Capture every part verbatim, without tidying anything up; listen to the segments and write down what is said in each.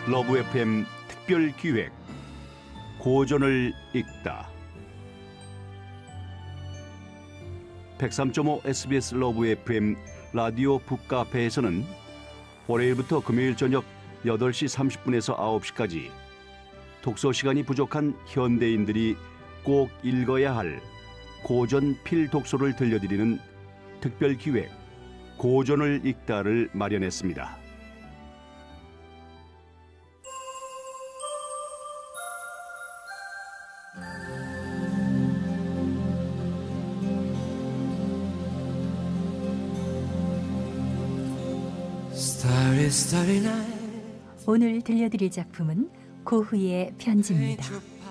러브 에프엠 특별 기획 고전을 읽다. 백삼 점 오 에스비에스 러브 에프엠 라디오 북카페에서는 월요일부터 금요일 저녁 여덟 시 삼십 분에서 아홉 시까지 독서 시간이 부족한 현대인들이 꼭 읽어야 할 고전 필독서를 들려드리는 특별 기획 고전을 읽다를 마련했습니다. Starry, starry night. 오늘 들려드릴 작품은 고흐의 편지입니다.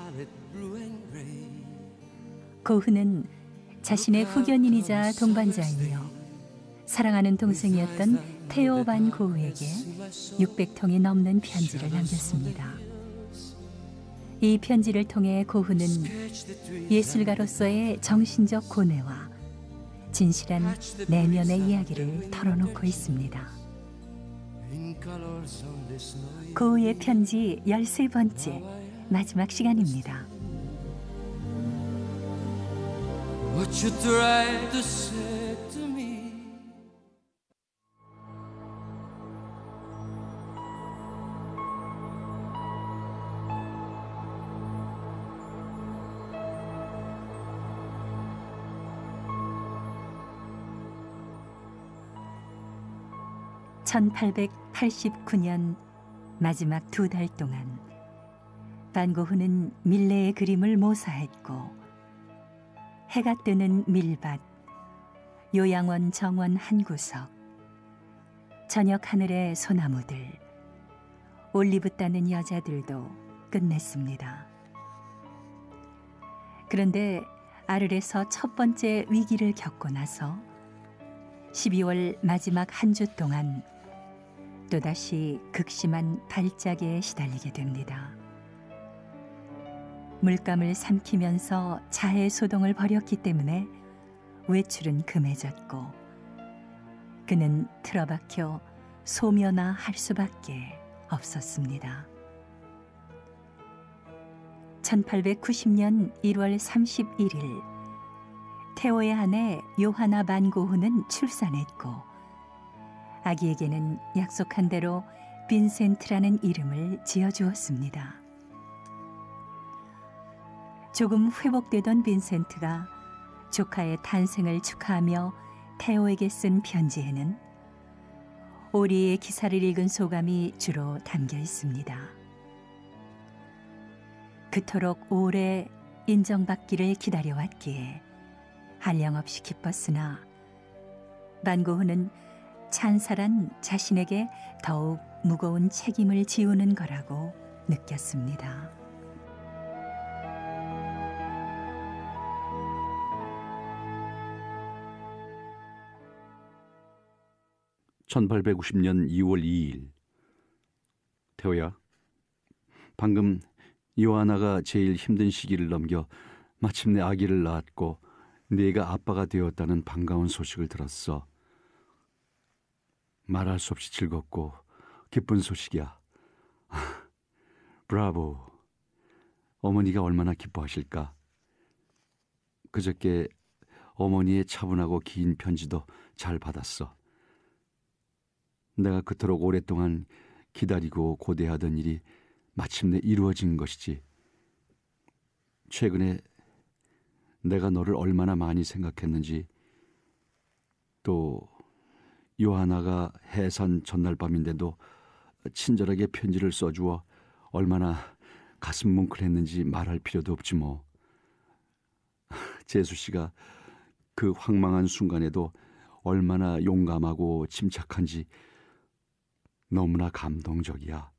고흐는 자신의 후견인이자 동반자이며 사랑하는 동생이었던 테오 반 고흐에게 육백 통이 넘는 편지를 남겼습니다. 이 편지를 통해 고흐는 예술가로서의 정신적 고뇌와 진실한 내면의 이야기를 털어놓고 있습니다. 고흐의 편지 열세 번째 마지막 시간입니다. What you try to say to me. 천팔백팔십구 년 마지막 두 달 동안 반 고흐는 밀레의 그림을 모사했고 해가 뜨는 밀밭, 요양원 정원 한 구석, 저녁 하늘의 소나무들, 올리브 따는 여자들도 끝냈습니다. 그런데 아르에서 첫 번째 위기를 겪고 나서 십이월 마지막 한 주 동안 또다시 극심한 발작에 시달리게 됩니다. 물감을 삼키면서 자해 소동을 벌였기 때문에 외출은 금해졌고 그는 틀어박혀 소멸할 수밖에 없었습니다. 천팔백구십 년 일월 삼십일 일 테오의 아내 요하나 반 고흐는 출산했고 아기에게는 약속한 대로 빈센트라는 이름을 지어주었습니다. 조금 회복되던 빈센트가 조카의 탄생을 축하하며 테오에게 쓴 편지에는 오리의 기사를 읽은 소감이 주로 담겨 있습니다. 그토록 오래 인정받기를 기다려왔기에 한량없이 기뻤으나 반 고흐는 찬살한 자신에게 더욱 무거운 책임을 지우는 거라고 느꼈습니다. 천팔백구십 년 이월 이일 테오야, 방금 요하나가 제일 힘든 시기를 넘겨 마침내 아기를 낳았고 네가 아빠가 되었다는 반가운 소식을 들었어. 말할 수 없이 즐겁고 기쁜 소식이야. 브라보. 어머니가 얼마나 기뻐하실까. 그저께 어머니의 차분하고 긴 편지도 잘 받았어. 내가 그토록 오랫동안 기다리고 고대하던 일이 마침내 이루어진 것이지. 최근에 내가 너를 얼마나 많이 생각했는지, 또 요하나가 해산 전날 밤인데도 친절하게 편지를 써주어 얼마나 가슴 뭉클했는지 말할 필요도 없지 뭐. 제수 씨가 그 황망한 순간에도 얼마나 용감하고 침착한지 너무나 감동적이야.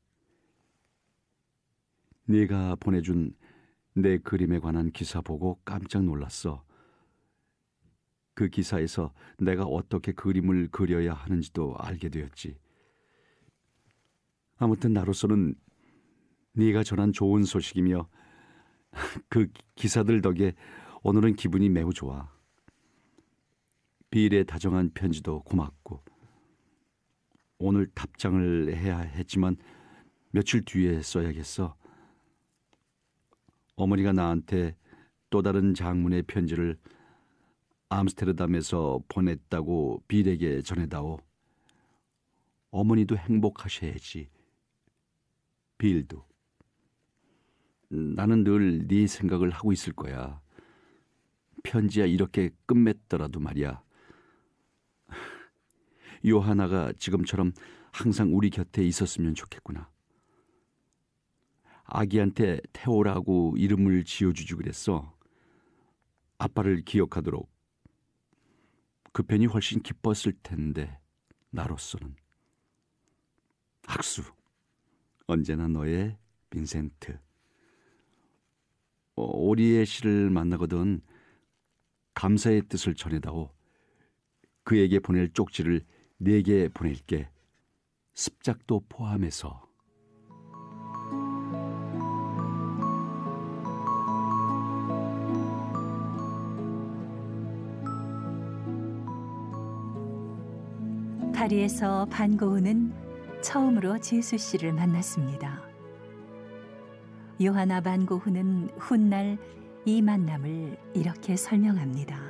네가 보내준 내 그림에 관한 기사 보고 깜짝 놀랐어. 그 기사에서 내가 어떻게 그림을 그려야 하는지도 알게 되었지. 아무튼 나로서는 네가 전한 좋은 소식이며 그 기사들 덕에 오늘은 기분이 매우 좋아. 비일에 다정한 편지도 고맙고 오늘 답장을 해야 했지만 며칠 뒤에 써야겠어. 어머니가 나한테 또 다른 장문의 편지를 암스테르담에서 보냈다고 빌에게 전해다오. 어머니도 행복하셔야지. 빌도. 나는 늘 네 생각을 하고 있을 거야. 편지야 이렇게 끝맺더라도 말이야. 요하나가 지금처럼 항상 우리 곁에 있었으면 좋겠구나. 아기한테 태오라고 이름을 지어주지 그랬어. 아빠를 기억하도록. 그 편이 훨씬 기뻤을 텐데 나로서는. 학수. 언제나 너의 빈센트. 어, 오리의 씨를 만나거든 감사의 뜻을 전해다오. 그에게 보낼 쪽지를 네게 보낼게. 습작도 포함해서. 파리에서 반고흐는 처음으로 제수 씨를 만났습니다. 요하나 반고흐는 훗날 이 만남을 이렇게 설명합니다.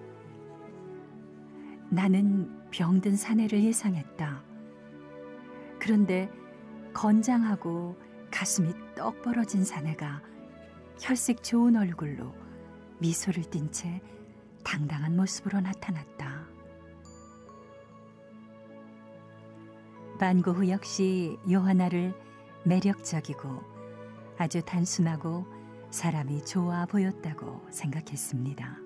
나는 병든 사내를 예상했다. 그런데 건장하고 가슴이 떡 벌어진 사내가 혈색 좋은 얼굴로 미소를 띤 채 당당한 모습으로 나타났다. 반고흐 역시 요하나를 매력적이고 아주 단순하고 사람이 좋아 보였다고 생각했습니다.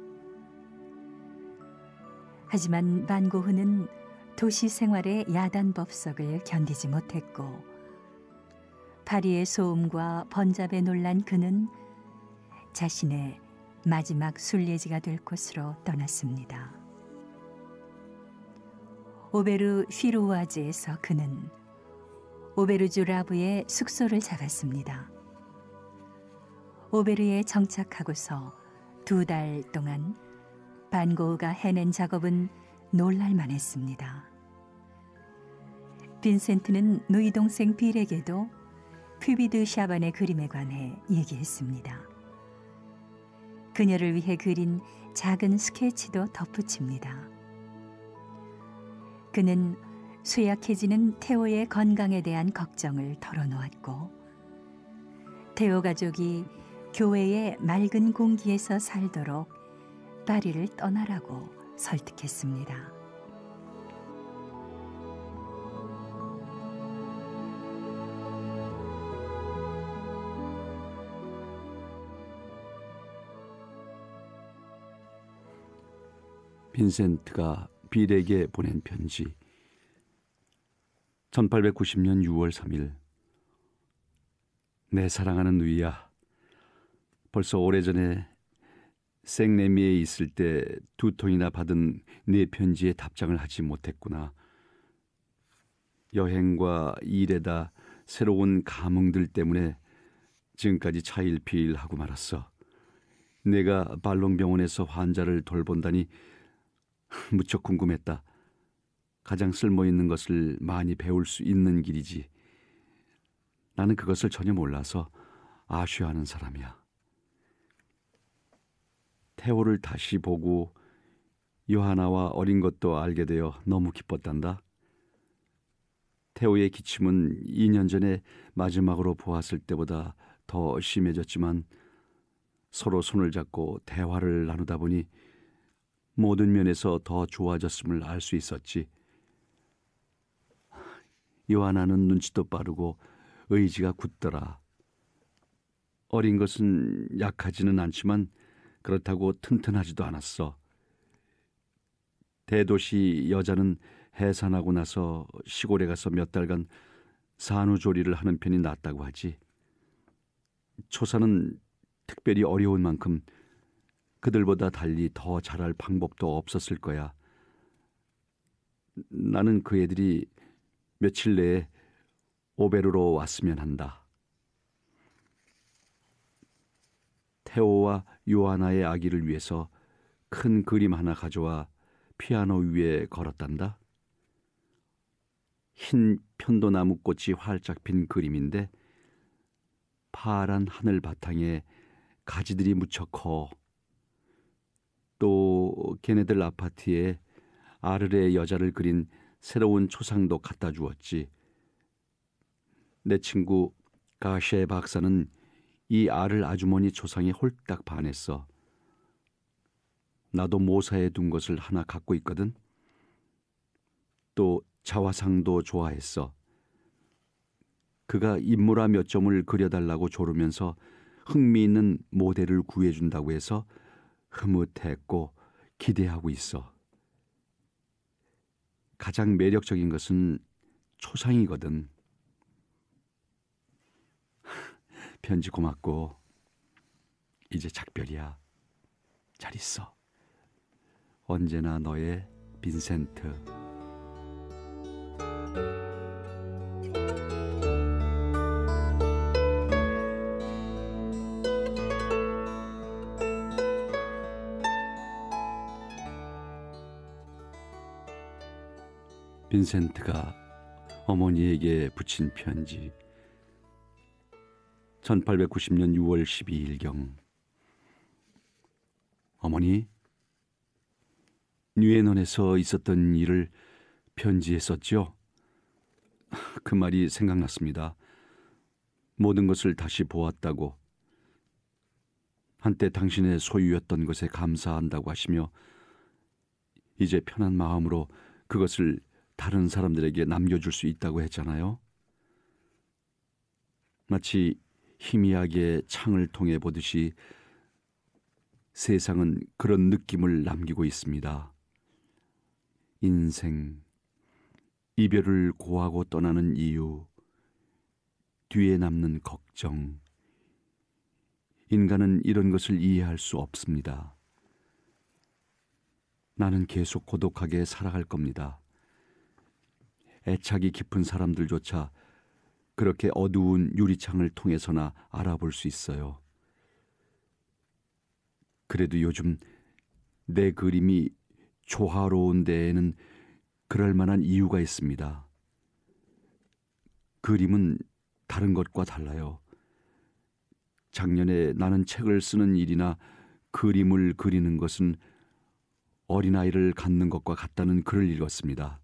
하지만 반고흐는 도시 생활의 야단 법석을 견디지 못했고 파리의 소음과 번잡에 놀란 그는 자신의 마지막 순례지가 될 곳으로 떠났습니다. 오베르 휘루아즈에서 그는 오베르주 라브의 숙소를 잡았습니다. 오베르에 정착하고서 두 달 동안 반고흐가 해낸 작업은 놀랄만했습니다. 빈센트는 누이 동생 빌에게도 퓨비드 샤반의 그림에 관해 얘기했습니다. 그녀를 위해 그린 작은 스케치도 덧붙입니다. 그는 쇠약해지는 테오의 건강에 대한 걱정을 털어놓았고 테오 가족이 교회의 맑은 공기에서 살도록 파리를 떠나라고 설득했습니다. 빈센트가 빌에게 보낸 편지. 천팔백구십 년 유월 삼일. 내 사랑하는 누이야. 벌써 오래전에 생레미에 있을 때 두 통이나 받은 네 편지에 답장을 하지 못했구나. 여행과 일에다 새로운 감흥들 때문에 지금까지 차일피일하고 말았어. 내가 발롱병원에서 환자를 돌본다니 무척 궁금했다. 가장 쓸모있는 것을 많이 배울 수 있는 길이지. 나는 그것을 전혀 몰라서 아쉬워하는 사람이야. 테오를 다시 보고 요하나와 어린 것도 알게 되어 너무 기뻤단다. 테오의 기침은 이 년 전에 마지막으로 보았을 때보다 더 심해졌지만 서로 손을 잡고 대화를 나누다 보니 모든 면에서 더 좋아졌음을 알 수 있었지. 요하나는 눈치도 빠르고 의지가 굳더라. 어린 것은 약하지는 않지만 그렇다고 튼튼하지도 않았어. 대도시 여자는 해산하고 나서 시골에 가서 몇 달간 산후조리를 하는 편이 낫다고 하지. 초사는 특별히 어려운 만큼 그들보다 달리 더 잘할 방법도 없었을 거야. 나는 그 애들이 며칠 내에 오베르로 왔으면 한다. 테오와 요하나의 아기를 위해서 큰 그림 하나 가져와 피아노 위에 걸었단다. 흰 편도나무 꽃이 활짝 핀 그림인데 파란 하늘 바탕에 가지들이 무척 커. 또 걔네들 아파트에 아르레 여자를 그린 새로운 초상도 갖다 주었지. 내 친구 가셰 박사는 이 아를 아주머니 초상에 홀딱 반했어. 나도 모사에 둔 것을 하나 갖고 있거든. 또 자화상도 좋아했어. 그가 인물화 몇 점을 그려달라고 조르면서 흥미있는 모델을 구해준다고 해서 흐뭇했고 기대하고 있어. 가장 매력적인 것은 초상이거든. 편지 고맙고 이제 작별이야. 잘 있어. 언제나 너의 빈센트. 빈센트가 어머니에게 붙인 편지. 천팔백구십 년 유월 십이일경. 어머니, 뉴에넌에서 있었던 일을 편지에 썼죠? 그 말이 생각났습니다. 모든 것을 다시 보았다고, 한때 당신의 소유였던 것에 감사한다고 하시며 이제 편한 마음으로 그것을 다른 사람들에게 남겨줄 수 있다고 했잖아요. 마치 희미하게 창을 통해 보듯이 세상은 그런 느낌을 남기고 있습니다. 인생, 이별을 고하고 떠나는 이유, 뒤에 남는 걱정. 인간은 이런 것을 이해할 수 없습니다. 나는 계속 고독하게 살아갈 겁니다. 애착이 깊은 사람들조차 그렇게 어두운 유리창을 통해서나 알아볼 수 있어요. 그래도 요즘 내 그림이 조화로운 데에는 그럴 만한 이유가 있습니다. 그림은 다른 것과 달라요. 작년에 나는 책을 쓰는 일이나 그림을 그리는 것은 어린아이를 갖는 것과 같다는 글을 읽었습니다.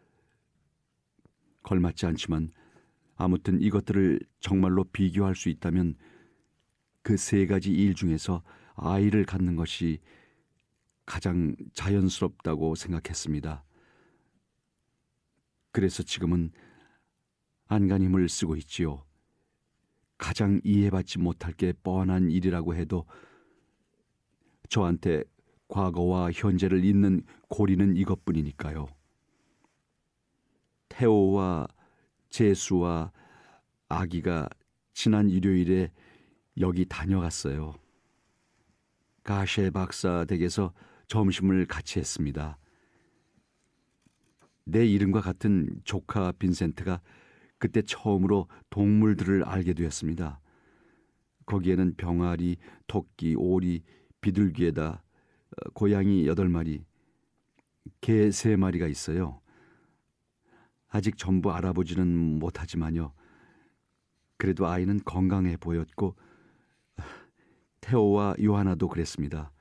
걸맞지 않지만 아무튼 이것들을 정말로 비교할 수 있다면 그 세 가지 일 중에서 아이를 갖는 것이 가장 자연스럽다고 생각했습니다. 그래서 지금은 안간힘을 쓰고 있지요. 가장 이해받지 못할 게 뻔한 일이라고 해도 저한테 과거와 현재를 잇는 고리는 이것뿐이니까요. 태호와 제수와 아기가 지난 일요일에 여기 다녀갔어요. 가셰 박사 댁에서 점심을 같이 했습니다. 내 이름과 같은 조카 빈센트가 그때 처음으로 동물들을 알게 되었습니다. 거기에는 병아리, 토끼, 오리, 비둘기에다 고양이 여덟 마리, 개 세 마리가 있어요. 아직 전부 알아보지는 못하지만요. 그래도 아이는 건강해 보였고 태호와 요하나도 그랬습니다.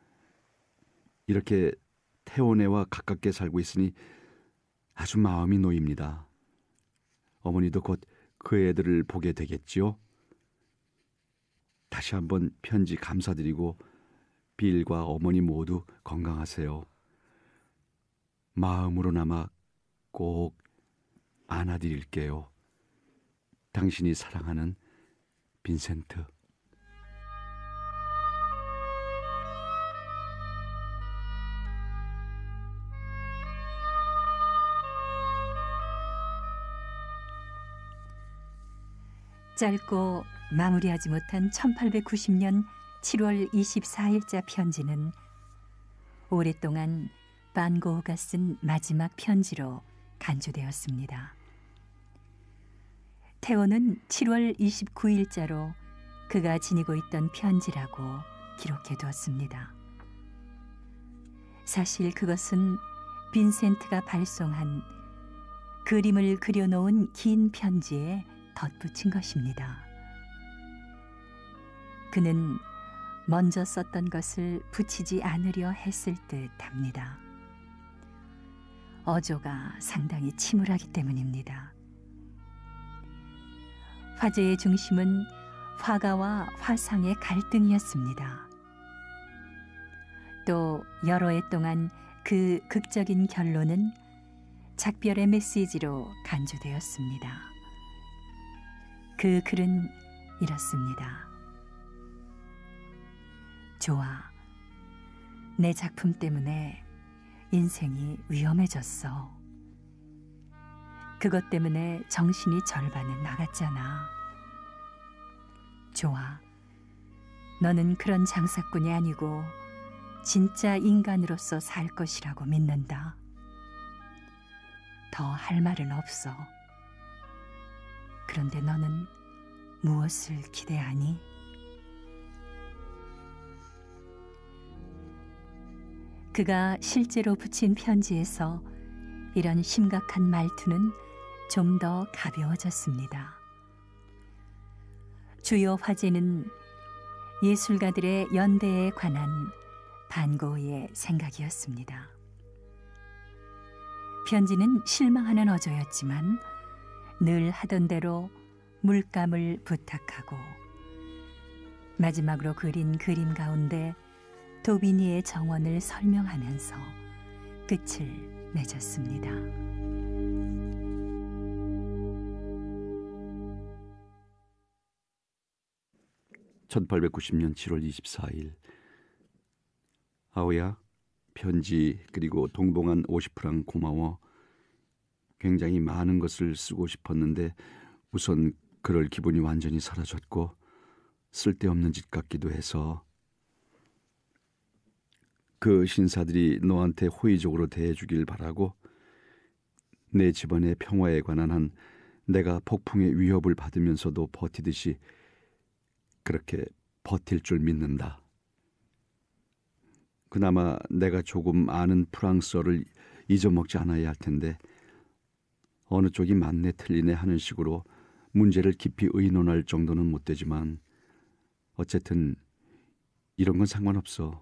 이렇게 태호네와 가깝게 살고 있으니 아주 마음이 놓입니다. 어머니도 곧 그 애들을 보게 되겠지요. 다시 한번 편지 감사드리고 빌과 어머니 모두 건강하세요. 마음으로나마 꼭 안아드릴게요. 당신이 사랑하는 빈센트. 짧고 마무리하지 못한 천팔백구십 년 칠월 이십사일자 편지는 오랫동안 반 고흐가 쓴 마지막 편지로 간주되었습니다. 태호는 칠월 이십구일자로 그가 지니고 있던 편지라고 기록해 두었습니다. 사실 그것은 빈센트가 발송한 그림을 그려놓은 긴 편지에 덧붙인 것입니다. 그는 먼저 썼던 것을 붙이지 않으려 했을 듯합니다. 어조가 상당히 침울하기 때문입니다. 화제의 중심은 화가와 화상의 갈등이었습니다. 또 여러 해 동안 그 극적인 결론은 작별의 메시지로 간주되었습니다. 그 글은 이렇습니다. 좋아, 내 작품 때문에 인생이 위험해졌어. 그것 때문에 정신이 절반은 나갔잖아. 좋아, 너는 그런 장사꾼이 아니고 진짜 인간으로서 살 것이라고 믿는다. 더 할 말은 없어. 그런데 너는 무엇을 기대하니? 그가 실제로 붙인 편지에서 이런 심각한 말투는 좀 더 가벼워졌습니다. 주요 화제는 예술가들의 연대에 관한 반고의 생각이었습니다. 편지는 실망하는 어조였지만 늘 하던 대로 물감을 부탁하고 마지막으로 그린 그림 가운데 도비니의 정원을 설명하면서 끝을 맺었습니다. 천팔백구십 년 칠월 이십사일. 아오야, 편지 그리고 동봉한 오십 프랑 고마워. 굉장히 많은 것을 쓰고 싶었는데 우선 그럴 기분이 완전히 사라졌고 쓸데없는 짓 같기도 해서. 그 신사들이 너한테 호의적으로 대해주길 바라고 내 집안의 평화에 관한 한 내가 폭풍의 위협을 받으면서도 버티듯이 그렇게 버틸 줄 믿는다. 그나마 내가 조금 아는 프랑스어를 잊어먹지 않아야 할 텐데 어느 쪽이 맞네 틀리네 하는 식으로 문제를 깊이 의논할 정도는 못 되지만 어쨌든 이런 건 상관없어.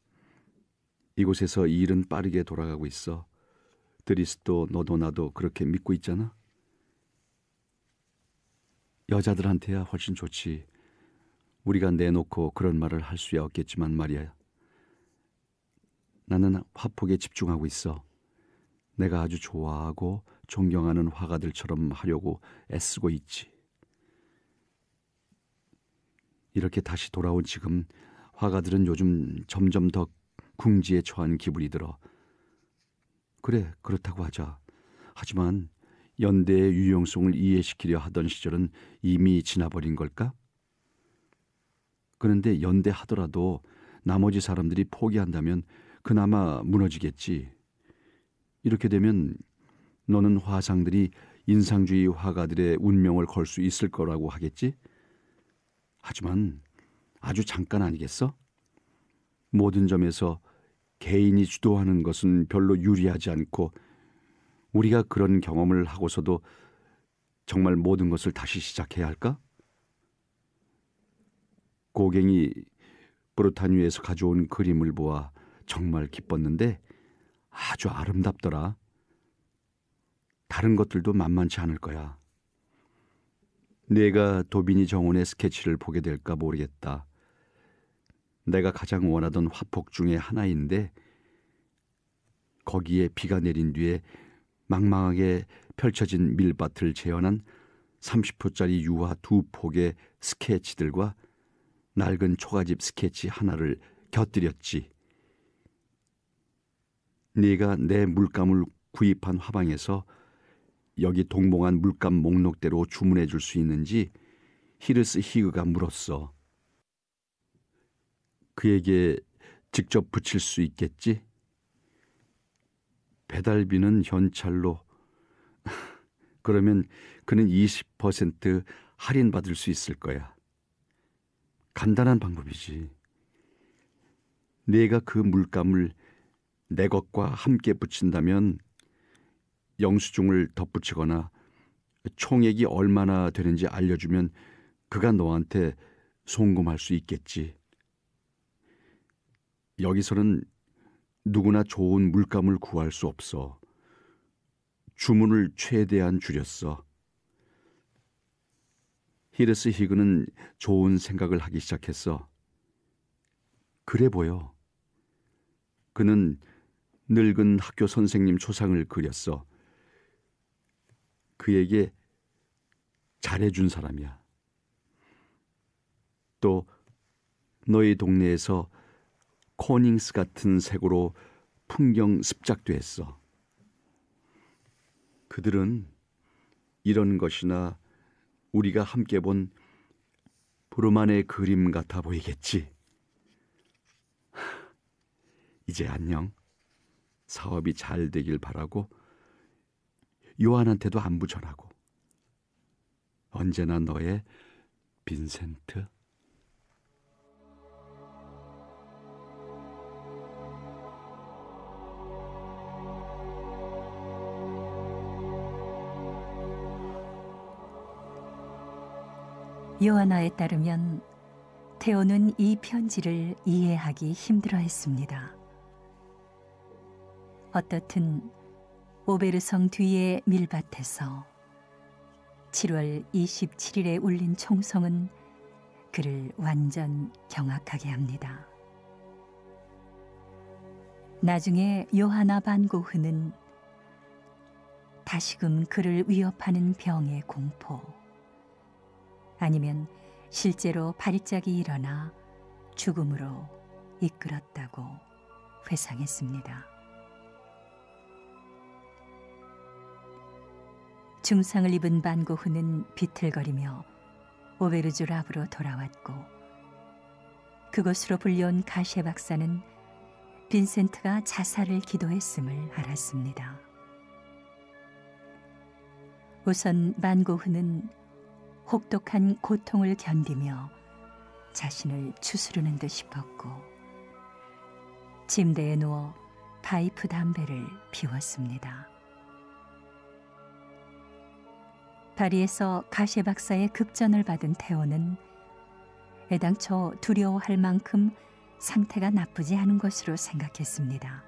이곳에서 이 일은 빠르게 돌아가고 있어. 드리스도 너도 나도 그렇게 믿고 있잖아. 여자들한테야 훨씬 좋지. 우리가 내놓고 그런 말을 할 수야 없겠지만 말이야. 나는 화폭에 집중하고 있어. 내가 아주 좋아하고 존경하는 화가들처럼 하려고 애쓰고 있지. 이렇게 다시 돌아온 지금 화가들은 요즘 점점 더 궁지에 처한 기분이 들어. 그래, 그렇다고 하자. 하지만 연대의 유용성을 이해시키려 하던 시절은 이미 지나버린 걸까? 그런데 연대하더라도 나머지 사람들이 포기한다면 그나마 무너지겠지. 이렇게 되면 너는 화상들이 인상주의 화가들의 운명을 걸 수 있을 거라고 하겠지? 하지만 아주 잠깐 아니겠어? 모든 점에서 개인이 주도하는 것은 별로 유리하지 않고 우리가 그런 경험을 하고서도 정말 모든 것을 다시 시작해야 할까? 고갱이 브루타뉴에서 가져온 그림을 보아 정말 기뻤는데 아주 아름답더라. 다른 것들도 만만치 않을 거야. 내가 도비니 정원의 스케치를 보게 될까 모르겠다. 내가 가장 원하던 화폭 중에 하나인데 거기에 비가 내린 뒤에 망망하게 펼쳐진 밀밭을 재현한 삼십 호짜리 유화 두 폭의 스케치들과 낡은 초가집 스케치 하나를 곁들였지. 네가 내 물감을 구입한 화방에서 여기 동봉한 물감 목록대로 주문해 줄 수 있는지 히르스 히그가 물었어. 그에게 직접 붙일 수 있겠지? 배달비는 현찰로. 그러면 그는 이십 퍼센트 할인받을 수 있을 거야. 간단한 방법이지. 네가 그 물감을 내 것과 함께 붙인다면 영수증을 덧붙이거나 총액이 얼마나 되는지 알려주면 그가 너한테 송금할 수 있겠지. 여기서는 누구나 좋은 물감을 구할 수 없어. 주문을 최대한 줄였어. 히르스 히그는 좋은 생각을 하기 시작했어. 그래 보여. 그는 늙은 학교 선생님 초상을 그렸어. 그에게 잘해준 사람이야. 또 너희 동네에서 코닝스 같은 색으로 풍경 습작도 했어. 그들은 이런 것이나 우리가 함께 본 브루만의 그림 같아 보이겠지. 이제 안녕. 사업이 잘 되길 바라고 요한한테도 안부 전하고. 언제나 너의 빈센트. 요하나에 따르면 테오는 이 편지를 이해하기 힘들어했습니다. 어떻든 오베르성 뒤의 밀밭에서 칠월 이십칠일에 울린 총성은 그를 완전 경악하게 합니다. 나중에 요하나 반 고흐는 다시금 그를 위협하는 병의 공포, 아니면 실제로 발작이 일어나 죽음으로 이끌었다고 회상했습니다. 중상을 입은 반 고흐는 비틀거리며 오베르주 랍으로 돌아왔고, 그곳으로 불려온 가셰 박사는 빈센트가 자살을 기도했음을 알았습니다. 우선 반 고흐는 혹독한 고통을 견디며 자신을 추스르는 듯 싶었고, 침대에 누워 파이프 담배를 피웠습니다. 파리에서 가셰 박사의 급전을 받은 테오는 애당초 두려워할 만큼 상태가 나쁘지 않은 것으로 생각했습니다.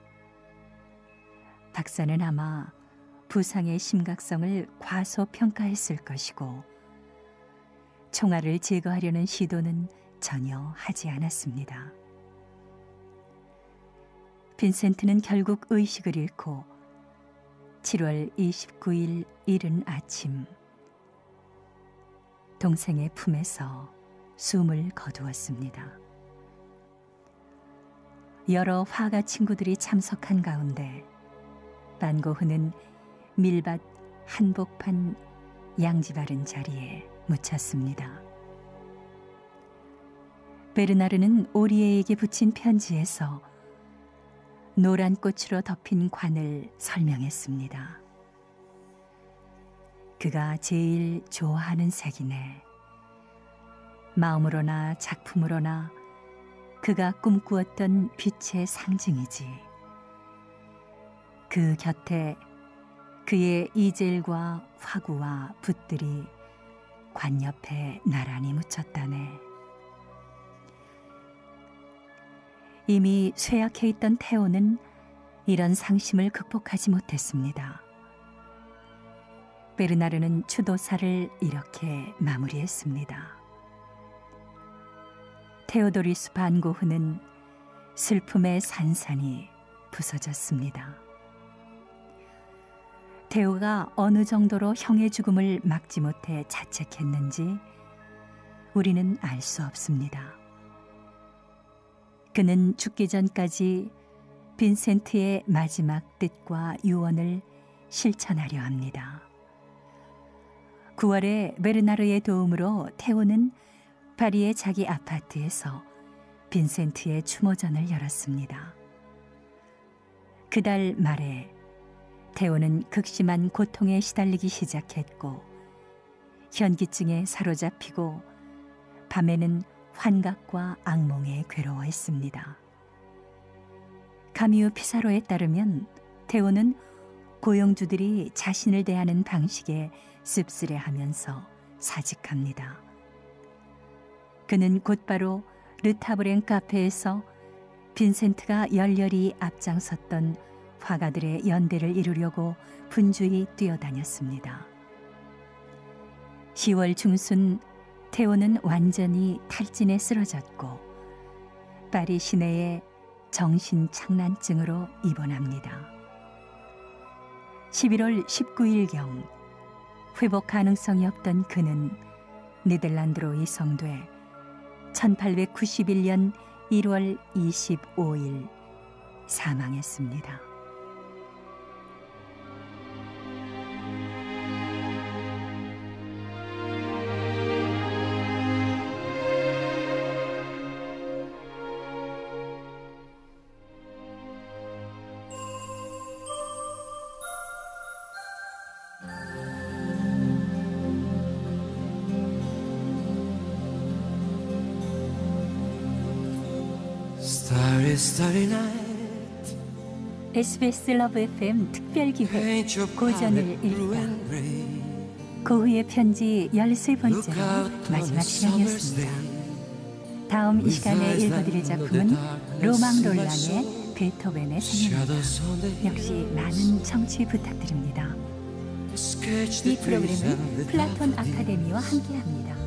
박사는 아마 부상의 심각성을 과소평가했을 것이고, 총알을 제거하려는 시도는 전혀 하지 않았습니다. 빈센트는 결국 의식을 잃고 칠월 이십구일 이른 아침 동생의 품에서 숨을 거두었습니다. 여러 화가 친구들이 참석한 가운데 반 고흐는 밀밭 한복판 양지 바른 자리에 묻혔습니다. 베르나르는 오리에에게 붙인 편지에서 노란 꽃으로 덮인 관을 설명했습니다. 그가 제일 좋아하는 색이네. 마음으로나 작품으로나 그가 꿈꾸었던 빛의 상징이지. 그 곁에 그의 이젤과 화구와 붓들이 관 옆에 나란히 묻혔다네. 이미 쇠약해 있던 테오는 이런 상심을 극복하지 못했습니다. 베르나르는 추도사를 이렇게 마무리했습니다. 테오도리스 반 고흐는 슬픔의 산산이 부서졌습니다. 테오가 어느 정도로 형의 죽음을 막지 못해 자책했는지 우리는 알 수 없습니다. 그는 죽기 전까지 빈센트의 마지막 뜻과 유언을 실천하려 합니다. 구월에 베르나르의 도움으로 테오는 파리의 자기 아파트에서 빈센트의 추모전을 열었습니다. 그달 말에 테오는 극심한 고통에 시달리기 시작했고, 현기증에 사로잡히고 밤에는 환각과 악몽에 괴로워했습니다. 카미유 피사로에 따르면 테오는 고용주들이 자신을 대하는 방식에 씁쓸해하면서 사직합니다. 그는 곧바로 르타브렌 카페에서 빈센트가 열렬히 앞장섰던 화가들의 연대를 이루려고 분주히 뛰어다녔습니다. 시월 중순 테오는 완전히 탈진에 쓰러졌고 파리 시내에 정신착란증으로 입원합니다. 십일월 십구일경 회복 가능성이 없던 그는 네덜란드로 이송돼 천팔백구십일년 일월 이십오일 사망했습니다. Starry, starry night. 에스비에스 러브 에프엠 특별기획 Paint your 고전을 palette blue 읽다. and gray. 고흐의 편지 열세 Look 번째로 out on 마지막 a summer's 시간이었습니다. day. 다음 이 With 시간에 eyes 읽어드릴 that know the 작품은 darkness 로망 in my 롤랑의 soul. 베토벤의 생입니다. Shadows on the 역시 hills. 많은 청취 부탁드립니다. Sketch the 이 trees and 프로그램은 the 플라톤 daffodils. 아카데미와 함께합니다.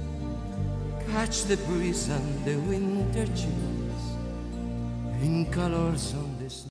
Catch the breeze and the winter chills in colors on